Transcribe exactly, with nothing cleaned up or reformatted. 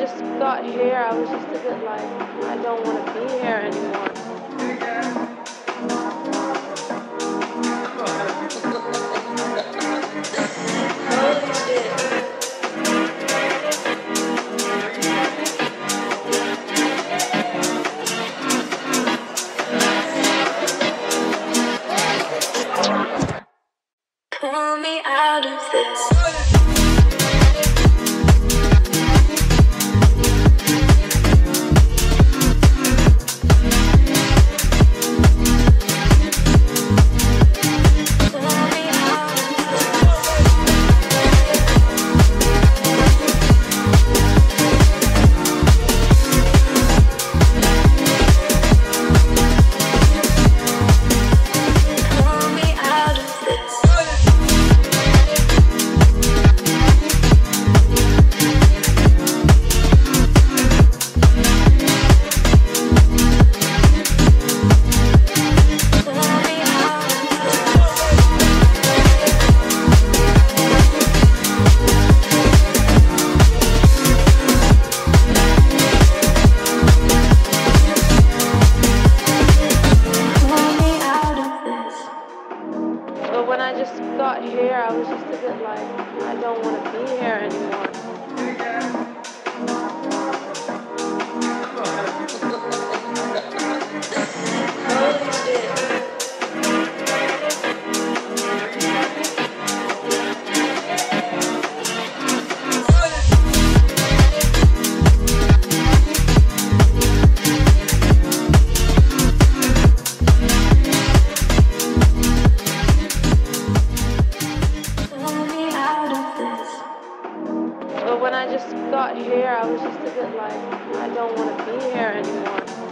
just got here, I was just a bit like, I don't want to be here anymore. Holy shit. Pull me out of this. But when I just got here, I was just a bit like, I don't want to be here anymore. Holy shit. But when I just got here, I was just a bit like, I don't want to be here anymore.